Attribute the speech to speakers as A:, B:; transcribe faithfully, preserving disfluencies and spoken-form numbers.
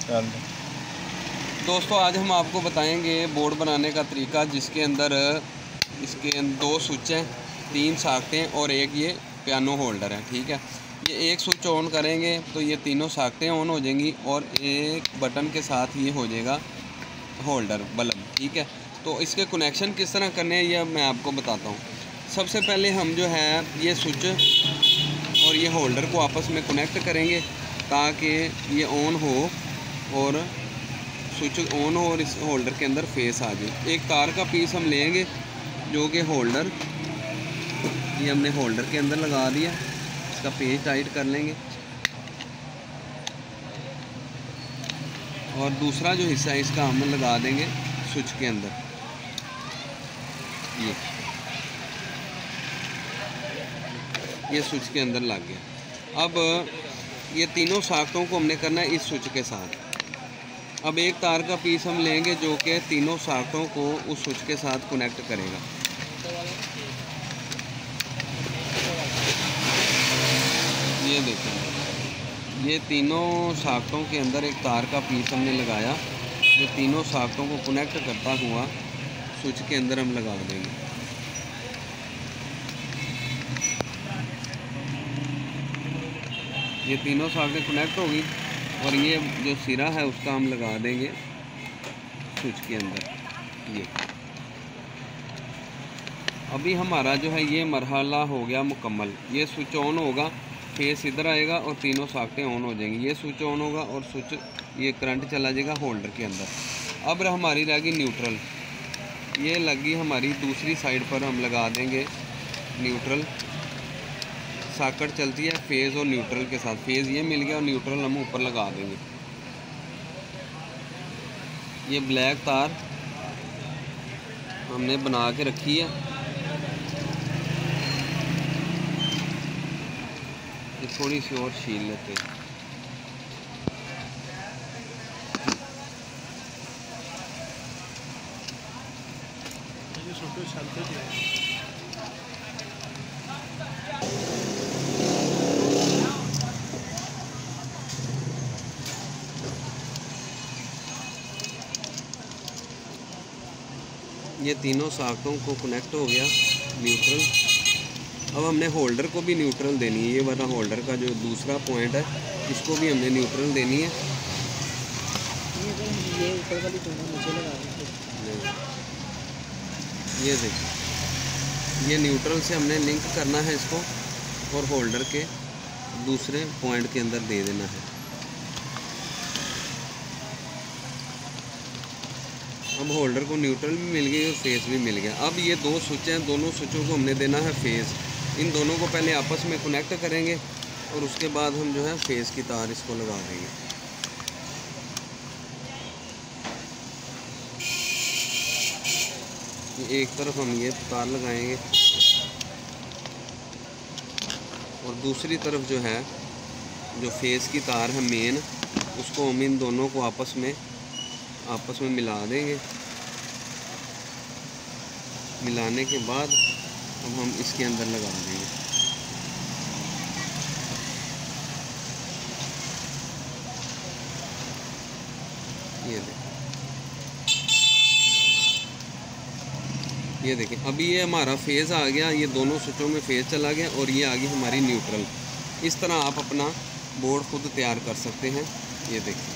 A: दोस्तों आज हम आपको बताएंगे बोर्ड बनाने का तरीका, जिसके अंदर इसके दो स्विच हैं, तीन साकटें और एक ये पियानो होल्डर है। ठीक है, ये एक स्विच ऑन करेंगे तो ये तीनों साकटें ऑन हो जाएंगी और एक बटन के साथ ये हो जाएगा होल्डर बल्ब। ठीक है, तो इसके कनेक्शन किस तरह करने हैं ये मैं आपको बताता हूँ। सबसे पहले हम जो है ये स्विच और ये होल्डर को आपस में कनेक्ट करेंगे ताकि ये ऑन हो और स्विच ऑन हो और इस होल्डर के अंदर फेस आ जाए। एक तार का पीस हम लेंगे जो कि होल्डर, ये हमने होल्डर के अंदर लगा दिया, इसका पेज टाइट कर लेंगे और दूसरा जो हिस्सा है इसका हम लगा देंगे स्विच के अंदर। ये ये स्विच के अंदर लग गया। अब ये तीनों साकटों को हमने करना है इस स्विच के साथ। अब एक तार का पीस हम लेंगे जो कि तीनों साकटों को उस स्विच के साथ कनेक्ट करेगा। ये देखें, ये तीनों साकटों के अंदर एक तार का पीस हमने लगाया जो तीनों साकटों को कनेक्ट करता हुआ स्विच के अंदर हम लगा देंगे। ये तीनों साकटें कनेक्ट होगी और ये जो सिरा है उसका हम लगा देंगे स्विच के अंदर। ये अभी हमारा जो है ये मरहला हो गया मुकम्मल। ये स्विच ऑन होगा, फेस इधर आएगा और तीनों साकटें ऑन हो जाएंगी। ये स्विच ऑन होगा और स्विच ये करंट चला जाएगा होल्डर के अंदर। अब हमारी रहेगी न्यूट्रल, ये लगी हमारी दूसरी साइड पर हम लगा देंगे न्यूट्रल। साकट चलती है फेज़ और न्यूट्रल के साथ, फेज़ ये मिल गया और न्यूट्रल हम ऊपर लगा देंगे। ये ब्लैक तार हमने बना के रखी है, ये थोड़ी सी और छील लेते हैं। ये तीनों साकटों को कनेक्ट हो गया न्यूट्रल। अब हमने होल्डर को भी न्यूट्रल देनी है। ये वाला होल्डर का जो दूसरा पॉइंट है इसको भी हमने न्यूट्रल देनी है।
B: ये ऊपर वाली दोनों नीचे लगा देंगे।
A: ये देखिए, ये न्यूट्रल से हमने लिंक करना है इसको और होल्डर के दूसरे पॉइंट के अंदर दे देना है। अब होल्डर को न्यूट्रल भी मिल गई और फेस भी मिल गया। अब ये दो स्विच हैं, दोनों स्विचों को हमने देना है फेस। इन दोनों को पहले आपस में कनेक्ट करेंगे और उसके बाद हम जो है फेस की तार इसको लगा देंगे। एक तरफ हम ये तार लगाएंगे और दूसरी तरफ जो है जो फेस की तार है मेन, उसको हम इन दोनों को आपस में आपस में मिला देंगे। मिलाने के बाद अब हम इसके अंदर लगा देंगे। ये देखें, ये देखें, अभी ये हमारा फेज़ आ गया, ये दोनों स्विचों में फेज़ चला गया और ये आ गई हमारी न्यूट्रल। इस तरह आप अपना बोर्ड खुद तैयार कर सकते हैं। ये देखें।